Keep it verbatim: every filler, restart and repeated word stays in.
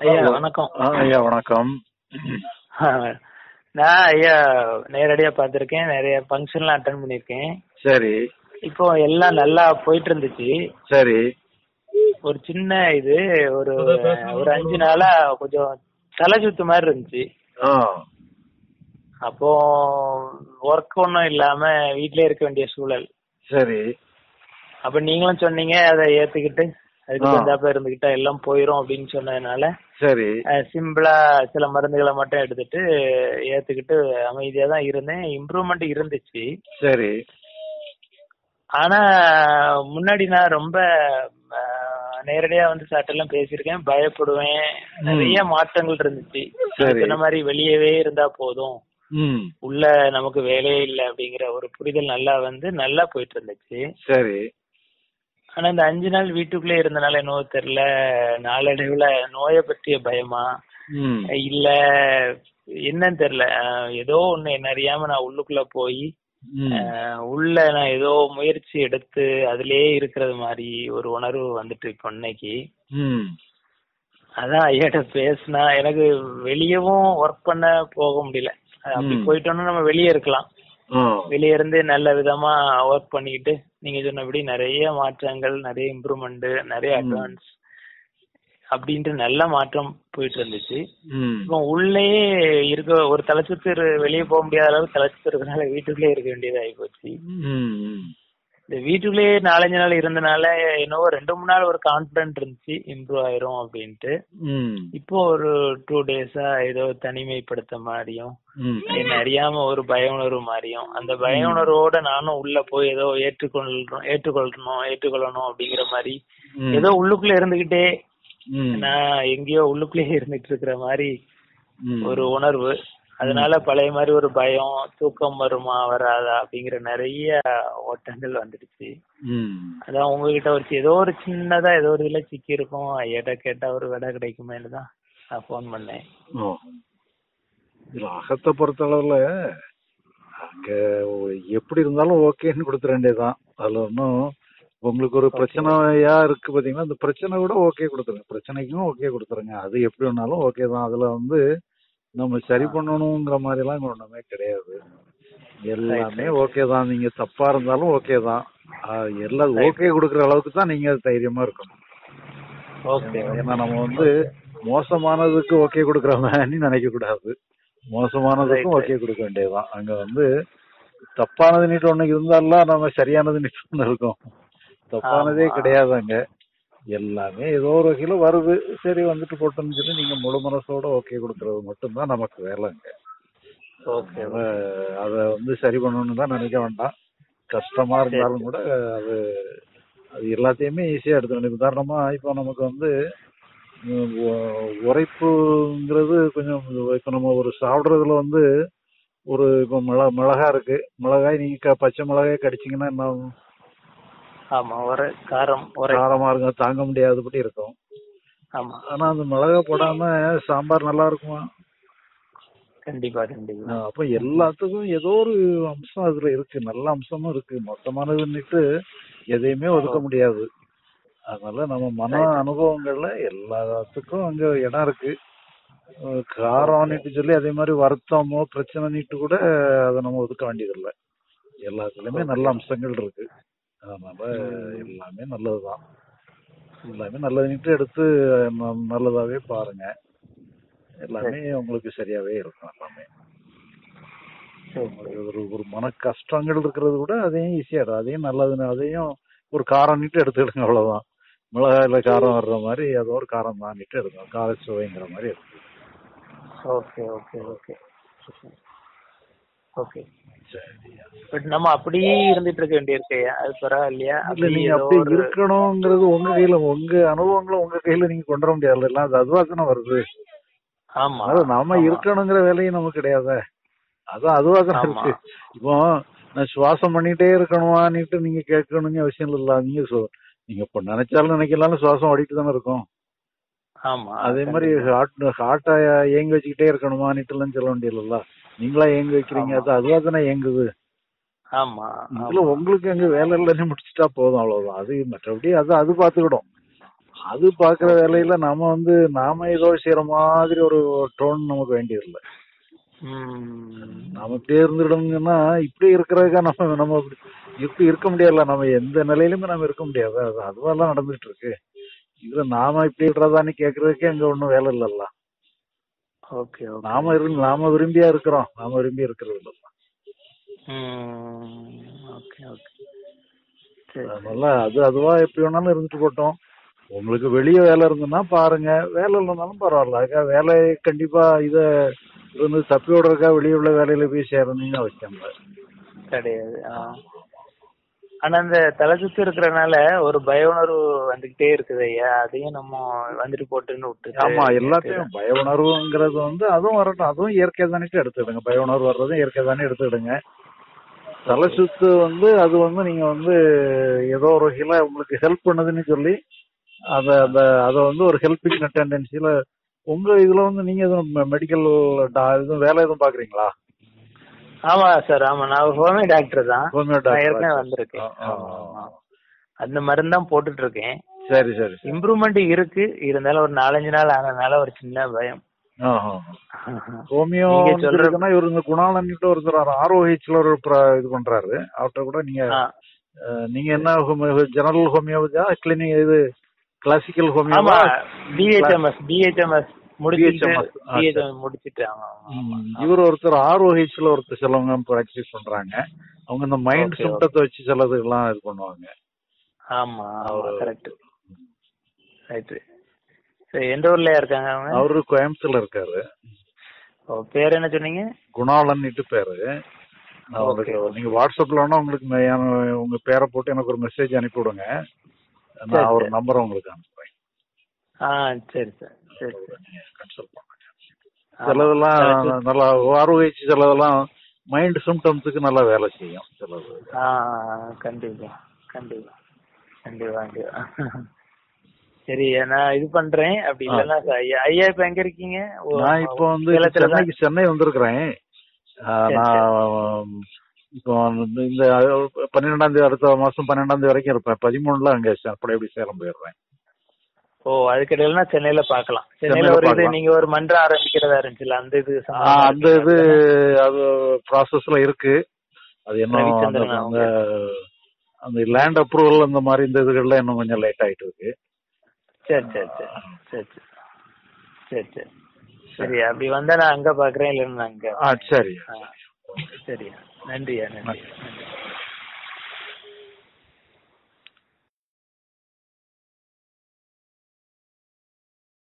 ஐயா வணக்கம். ஐயா வணக்கம். நான் ஐயா நேரடியா பார்த்திருக்கேன், நிறைய ஃபங்க்ஷன்லாம் அட்டன் பண்ணிருக்கேன். சரி. இப்போ எல்லாம் நல்லா போயிட்டு இருந்துச்சு. சரி. ஒரு சின்ன இது ஒரு ஒரு அஞ்சு நாளா கொஞ்சம் தலை சுத்து மாதிரி இருந்துச்சு. அப்போ ஒர்க் ஒன்றும் இல்லாம வீட்லயே இருக்க வேண்டிய சூழல். சரி. அப்ப நீங்களும் சொன்னீங்க அதை ஏத்துக்கிட்டு அதுக்கு தந்தாப்ப இருந்துகிட்டா எல்லாம் போயிரும் அப்படின்னு சொன்னதுனால சரி சிம்பிளா சில மருந்துகளை மட்டும் எடுத்துட்டு ஏத்துக்கிட்டு அமைதியா தான் இருந்தேன். இம்ப்ரூவ்மெண்ட் இருந்துச்சு. சரி. ஆனா முன்னாடி நான் ரொம்ப நேரடியா வந்து சாட்டெல்லாம் பேசியிருக்கேன், பயப்படுவேன், நிறைய மாற்றங்கள் இருந்துச்சு. சொன்ன மாதிரி வெளியவே இருந்தா போதும், உள்ள நமக்கு வேலையே இல்லை அப்படிங்கிற ஒரு புரிதல் நல்லா வந்து நல்லா போயிட்டு இருந்துச்சு. சரி. ஆனா இந்த அஞ்சு நாள் வீட்டுக்குள்ளே இருந்தனால என்னவோ தெரியல, நாளடைவுல நோயை பற்றிய பயமா இல்ல என்னன்னு தெரியல, ஏதோ ஒண்ணு என்ன அறியாம நான் உள்ளுக்குள்ள போய் உள்ள நான் ஏதோ முயற்சி எடுத்து அதுலயே இருக்கிறது மாதிரி ஒரு உணர்வு வந்துட்டு இப்ப இன்னைக்கு. அதான் ஐயாட்ட பேசினா எனக்கு வெளியவும் ஒர்க் பண்ண போக முடியல. அப்படி போயிட்டோம்னா நம்ம வெளியே இருக்கலாம், வெளியே இருந்து நல்ல விதமா ஒர்க் பண்ணிக்கிட்டு நீங்க சொன்னபடி நிறைய மாற்றங்கள், நிறைய இம்ப்ரூவ்மெண்ட், நிறைய அட்வான்ஸ் அப்படின்ட்டு நல்ல மாற்றம் போயிட்டு இருந்துச்சு. இப்போ உள்ளே இருக்க ஒரு தலைச்சுத்து வெளியே போக முடியாத அளவுக்கு தலைச்சுத்து இருக்கிறதுனால வீட்டுக்குள்ளே இருக்க வேண்டியது ஆகி போச்சு. இந்த வீட்டுக்குள்ளேயே நாலஞ்சு நாள் இருந்தனால என்னவோ ரெண்டு மூணு நாள் ஒரு கான்பிடன்ட் இருந்துச்சு இம்ப்ரூவ் ஆயிரும் அப்படின்ட்டு. இப்போ ஒரு டூ டேஸா ஏதோ தனிமைப்படுத்த மாதிரியும் என்ன அறியாம ஒரு பய உணர்வு மாதிரியும், அந்த பய உணர்வோட நானும் உள்ள போய் ஏதோ ஏற்றுக்கொள்ளணும் ஏற்றுக்கொள்ளணும் ஏற்றுக்கொள்ளணும் அப்படிங்கிற மாதிரி ஏதோ உள்ளுக்குள்ள இருந்துகிட்டே நான் எங்கேயோ உள்ளுக்குள்ளேயே இருந்துட்டு இருக்கிற மாதிரி ஒரு உணர்வு. அதனால பழைய மாதிரி ஒரு பயம், தூக்கம் வருமா வராதா அப்படிங்கிற நிறைய ஓட்டங்கள் வந்துடுச்சு. அதான் உங்ககிட்ட ஒரு ஏதோ ஒரு சின்னதா ஏதோ ஒரு இதுல சிக்கி இருக்கும், ஐயாட்ட கேட்டா ஒரு விடை கிடைக்குமேனு தான் நான் போன் பண்ணேன். அகத்தை பொறுத்த அளவுல அங்க எப்படி இருந்தாலும் ஓகேன்னு கொடுத்துட வேண்டியதுதான். அதுல ஒன்னும் உங்களுக்கு ஒரு பிரச்சனையா இருக்கு பாத்தீங்கன்னா, அந்த பிரச்சனை கூட ஓகே கொடுத்துருங்க, பிரச்சனைக்கும் ஓகே கொடுத்துருங்க. அது எப்படி வேணாலும் ஓகே தான். அதுல வந்து நம்ம சரி பண்ணணுங்கிற மாதிரி எல்லாம் ஒண்ணுமே கிடையாது. எல்லாமே ஓகே தான். நீங்க தப்பா இருந்தாலும் ஓகே தான். எல்லாம் ஓகே கொடுக்கற அளவுக்கு தான் நீங்க தைரியமா இருக்கணும். ஏன்னா நம்ம வந்து மோசமானதுக்கு ஓகே கொடுக்கற மாதிரி நினைக்க கூடாது, மோசமானதுக்கும் ஓகே கொடுக்க வேண்டியதுதான். அங்க வந்து தப்பானது நீட்டு ஒண்ணு இருந்தாலும் நம்ம சரியானது நீட்டு ஒண்ணு இருக்கும், தப்பானதே கிடையாது. அங்க எல்லாமே ஏதோ ஒரு வகையில வருது, சரி வந்துட்டு போட்டோம்னு சொல்லி நீங்க முழு மனசோட ஓகே கொடுக்கறது மட்டும்தான் நமக்கு வேலைங்க. அத வந்து சரி பண்ணணும்னு தான் நினைக்க வேண்டாம். கஷ்டமா இருந்தாலும் கூட அது அது எல்லாத்தையுமே ஈஸியா எடுத்துக்கணும். உதாரணமா இப்ப நமக்கு வந்து உரைப்புங்கிறது கொஞ்சம், இப்ப நம்ம ஒரு சாப்பிடுறதுல வந்து ஒரு இப்ப மிள மிளகா இருக்கு, மிளகாய் நீங்க பச்சை மிளகாய் கடிச்சீங்கன்னா என்ன ஆகும்? காரமா இருக்கும், தாங்க முடியாதபடி இருக்கும். ஆனா அந்த மிளகா போடாம சாம்பார் நல்லா இருக்குமா? கண்டிப்பா கண்டிப்பா. அப்ப எல்லாத்துக்கும் ஏதோ ஒரு அம்சம் அதுல இருக்கு, நல்ல அம்சமும் இருக்கு. மொத்தமானதுன்னுட்டு எதையுமே ஒதுக்க முடியாது. அதனால நம்ம மன அனுபவங்கள்ல எல்லாத்துக்கும் அங்க இடம் இருக்கு. காரம்னுட்டு சொல்லி அதே மாதிரி வருத்தமோ பிரச்சனை நீட்டு கூட அதை நம்ம ஒதுக்க வேண்டியது இல்லை. எல்லாத்துலயுமே நல்ல அம்சங்கள் இருக்கு. அதனால எல்லாமே நல்லதுதான். எல்லாமே நல்லதுன்னுட்டு எடுத்து நல்லதாவே பாருங்க, எல்லாமே உங்களுக்கு சரியாவே இருக்கும். எல்லாமே ஒரு ஒரு மன கஷ்டங்கள் இருக்கிறது கூட அதையும் ஈஸியா, அதையும் நல்லது, அதையும் ஒரு காரம்னுட்டு எடுத்துக்கிடுங்க, அவ்வளவுதான். மிளகாயில காரம் வர்ற மாதிரி ஏதோ ஒரு காரம் தான்ட்டு எடுக்கும், கார சுவைங்கிற மாதிரி இருக்கு. Okay okay okay okay. But நம்ம அப்படியே இருந்துட்டு இருக்க வேண்டியிருக்கு, அது பரவாயில்லையா? இல்ல, நீங்க அப்படி இருக்கணும்ங்கிறது உங்க கையில, உங்க அனுபவங்களை உங்க கையில நீங்க கொண்டு வர முடியாது. எல்லாம் அது அதுவா தானே வருது. ஆமா, நாம இருக்கணுங்கிற வேலையும் நமக்கு கிடையாது, அதான் அதுவா தானே இருக்கு. இப்போ நான் சுவாசம் பண்ணிட்டே இருக்கணுமான்னுட்டு நீங்க கேட்கணுங்க அவசியம் இல்ல. நீங்க நீங்க இப்ப நினைச்சாலும் நினைக்கலாம் சுவாசம் ஓடிட்டு தானே இருக்கும். அதே மாதிரி ஹார்ட் ஹார்ட்டா ஏங்க வச்சுக்கிட்டே இருக்கணுமான்னுட்டு எல்லாம் சொல்ல வேண்டியதில்ல. நீங்களா ஏங்க வைக்கிறீங்க, அது அதுவா தானே ஏங்குது. இதுல உங்களுக்கு அங்க வேலை இல்லைன்னு முடிச்சுட்டா போதும், அவ்வளவுதான். அது மற்றபடி அது அது பாத்துக்கிடும். அது பாக்குற வேலையில நாம வந்து நாம ஏதோ செய்யற மாதிரி ஒரு டோன் நமக்கு வேண்டியது இல்லை. நம்ம இப்படியே இருந்துடும்னா இப்படி இருக்கிறதுக்கா நம்ம நம்ம இப்படி இருக்க முடியாதுல்ல. நம்ம எந்த நிலையிலுமே நம்ம இருக்க முடியாது. அது அதுவெல்லாம் நடந்துட்டு இருக்கு. இதுல நாம இப்படி இருக்கிறதான்னு கேக்குறதுக்கே அங்க ஒண்ணும் வேலை இல்லல்ல. நாம இருந்து நாம விரும்பியா இருக்கிறோம். நாம விரும்பி இருக்கிறது இல்ல. அதனால அது அதுவா எப்படி வேணாலும் இருந்துட்டு போட்டோம். உங்களுக்கு வெளியே வேலை இருந்ததுன்னா பாருங்க, வேலை இல்லைனாலும் பரவாயில்ல. அதுக்காக வேலை கண்டிப்பா இத இது வந்து தப்பி விடுறதுக்கா வெளியே உள்ள வேலையில போய் சேரணும்னு அவசியம் இல்லை கிடையாது. ஆனா அந்த தலை சுத்தி இருக்கிறனால ஒரு பய உணர்வு வந்துகிட்டே இருக்குது ஐயா. அதையும் நம்ம வந்துட்டு போட்டுன்னு விட்டு. ஆமா, எல்லாத்தையும் பய உணர்வுங்கிறது வந்து அதுவும் வரட்டும். அதுவும் இயற்கை தானே எடுத்துடுங்க. பய உணர்வு வர்றதும் இயற்கை தானே எடுத்துடுங்க. தலை சுத்து வந்து அது வந்து நீங்க வந்து ஏதோ ஒரு வகையில உங்களுக்கு ஹெல்ப் பண்ணுதுன்னு சொல்லி அத அந்த அதை வந்து ஒரு ஹெல்பிங் டெண்டன்சில உங்க இதுல வந்து நீங்க எதுவும் மெடிக்கல் எதுவும் வேலை எதுவும் பாக்குறீங்களா? ஆமா சார். ஆமா, நான் ஹோமியோ டாக்டர் தான். ஏற்கனவே வந்திருக்கேன். அந்த மருந்து தான் போட்டுட்டு இருக்கேன். சரி சரி. இம்ப்ரூவ்மெண்ட் இருக்கு. இருந்தாலும் ஒரு நாலஞ்சு நாள் ஆனதுனால ஒரு சின்ன பயம். ஹோமியோ சொல்றதுன்னா இவரு இந்த குணாலன்ட்டு ஒருத்தர் ஆர்ஓஹெச்ல ஒரு இது பண்றாரு. அவர்கிட்ட கூட நீங்க நீங்க என்ன ஜெனரல் ஹோமியோபதியா கிளினிக் இது கிளாசிக்கல் ஹோமியோவா? பிஹெச்எம்எஸ் பிஹெச்எம்எஸ் இவர் ஒருத்தர் ஆர்ஓஹெச்ல ஒருத்தர் சிலவங்க பிராக்டிஸ் பண்றாங்க. அவங்க இந்த மைண்ட் சிம்டத்தை வச்சு சிலதுக்கெல்லாம் இது பண்ணுவாங்க. ஆமா, கரெக்ட். ரைட். எந்த ஊர்ல இருக்காங்க அவங்க? அவரு கோயம்புத்தூர்ல இருக்காரு. பேர் என்ன சொன்னீங்க? குணாலன்ட்டு பேரு. நீங்க வாட்ஸ்அப்ல வேணா உங்களுக்கு உங்க பேரை போட்டு எனக்கு ஒரு மெசேஜ் அனுப்பி விடுங்க. நான் அவர் நம்பரை உங்களுக்கு அனுப்புறேன். ஆ சரி சார். சரி கன்சல்ட் பண்ணுங்க. சிலதெல்லாம் நல்லா ஆர்ஓஹெச், சிலதெல்லாம் மைண்ட் சிம்டம்ஸுக்கு நல்லா வேலை செய்யும் சிலது. கண்டிப்பா கண்டிப்பா கண்டிப்பா. சரி, நான் இது பண்றேன். அப்படி இல்லைன்னா ஐயா ஐயா இப்ப எங்க இருக்கீங்க? நான் இப்போ வந்து சென்னைக்கு சென்னை வந்திருக்கிறேன். நான் இப்போ இந்த பன்னிரெண்டாம் தேதி அடுத்த மாசம் பன்னெண்டாம் தேதி வரைக்கும் இருப்பேன். பதிமூணுல அங்க அப்படி எப்படி சேலம் போயிடுறேன். ஓ, அதுக்கிடையில சென்னையில பாக்கலாம். சென்னையில ஒரு இது நீங்க ஒரு மன்றம் ஆரம்பிக்கிறதா இருந்துச்சுல, அந்த இது அந்த இது அது ப்ராசஸ்ல இருக்கு. அது என்ன அந்த அந்த லேண்ட் அப்ரூவல் அந்த மாதிரி இந்த இதுகள்ல இன்னும் கொஞ்சம் லேட் ஆயிட்டு இருக்கு. சரி சரி சரி சரி சரி சரி சரி. அப்படி வந்தா நான் அங்க பாக்குறேன். இல்லைன்னா அங்க. சரி சரியா. நன்றியா. நன்றி.